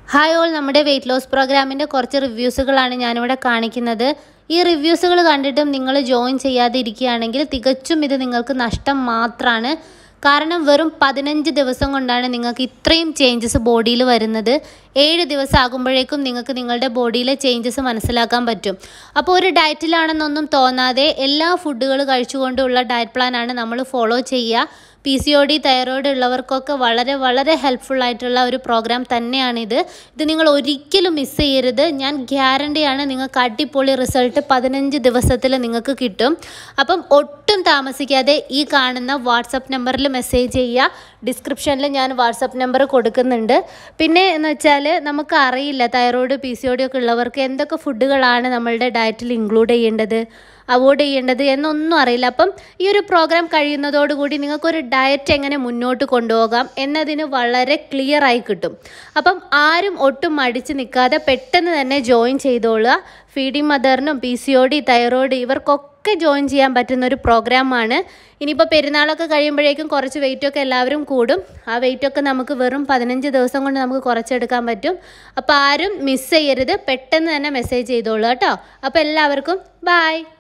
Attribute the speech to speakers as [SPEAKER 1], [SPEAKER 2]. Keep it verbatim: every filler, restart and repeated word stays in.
[SPEAKER 1] Hi all, നമ്മുടെ weight loss പ്രോഗ്രാമിൻ്റെ കുറച്ച് റിവ്യൂസുകളാണ് ഞാനിവിടെ കാണിക്കുന്നത്. ഈ റിവ്യൂസുകൾ കണ്ടിട്ടും നിങ്ങൾ ജോയിൻ ചെയ്യാതെ ഇരിക്കുകയാണെങ്കിൽ തികച്ചും ഇത് നിങ്ങൾക്ക് നഷ്ടം മാത്രമാണ്. കാരണം വെറും പതിനഞ്ച് ദിവസം കൊണ്ടാണ് നിങ്ങൾക്ക് ഇത്രയും ചേഞ്ചസ് ബോഡിയിൽ വരുന്നത്. ഏഴ് ദിവസം ആകുമ്പോഴേക്കും നിങ്ങൾക്ക് നിങ്ങളുടെ ബോഡിയിലെ ചേഞ്ചസ് മനസ്സിലാക്കാൻ പറ്റും. അപ്പോൾ ഒരു ഡയറ്റിലാണെന്നൊന്നും തോന്നാതെ എല്ലാ ഫുഡുകൾ കഴിച്ചുകൊണ്ടുള്ള ഡയറ്റ് പ്ലാനാണ് നമ്മൾ ഫോളോ ചെയ്യുക. P C O D thyroid ഉള്ളവർക്കൊക്കെ വളരെ വളരെ ഹെൽപ്ഫുൾ ആയിട്ടുള്ള ഒരു പ്രോഗ്രാം തന്നെയാണിത്. ഇത് നിങ്ങൾ ഒരിക്കലും മിസ് ചെയ്യരുത്. ഞാൻ ഗ്യാരണ്ടിയാണ് നിങ്ങൾക്ക് അടിപൊളി റിസൾട്ട് പതിനഞ്ച് ദിവസത്തിൽ നിങ്ങൾക്ക് കിട്ടും. അപ്പം ഒട്ടും താമസിക്കാതെ ഈ കാണുന്ന വാട്സപ്പ് നമ്പറിൽ മെസ്സേജ് ചെയ്യുക. ഡിസ്ക്രിപ്ഷനിൽ ഞാൻ വാട്സപ്പ് നമ്പർ കൊടുക്കുന്നുണ്ട്. പിന്നെ എന്ന് വെച്ചാൽ നമുക്ക് അറിയില്ല thyroid P C O D ഒക്കെ ഉള്ളവർക്ക് എന്തൊക്കെ ഫുഡുകളാണ് നമ്മളുടെ ഡയറ്റിൽ ഇൻക്ലൂഡ് ചെയ്യേണ്ടത്, അവോയ്ഡ് ചെയ്യേണ്ടത് എന്നൊന്നും അറിയില്ല. അപ്പം ഈ ഒരു പ്രോഗ്രാം കഴിയുന്നതോടുകൂടി നിങ്ങൾക്കൊരു ഡയറ്റ് എങ്ങനെ മുന്നോട്ട് കൊണ്ടുപോകാം എന്നതിന് വളരെ ക്ലിയർ ആയി കിട്ടും. അപ്പം ആരും ഒട്ടും മടിച്ച് നിൽക്കാതെ പെട്ടെന്ന് തന്നെ ജോയിൻ ചെയ്തോളുക. ഫീഡിങ് മദറിനും P C O D thyroid ഇവർക്കൊക്കെ ജോയിൻ ചെയ്യാൻ പറ്റുന്ന ഒരു പ്രോഗ്രാമാണ്. ഇനിയിപ്പോൾ പെരുന്നാളൊക്കെ കഴിയുമ്പോഴേക്കും കുറച്ച് വെയിറ്റൊക്കെ എല്ലാവരും കൂടും. ആ വെയിറ്റൊക്കെ നമുക്ക് വെറും പതിനഞ്ച് ദിവസം കൊണ്ട് നമുക്ക് കുറച്ചെടുക്കാൻ പറ്റും. അപ്പോൾ ആരും മിസ് ചെയ്യരുത്, പെട്ടെന്ന് തന്നെ മെസ്സേജ് ചെയ്തോളൂ കേട്ടോ. അപ്പോൾ എല്ലാവർക്കും ബൈ.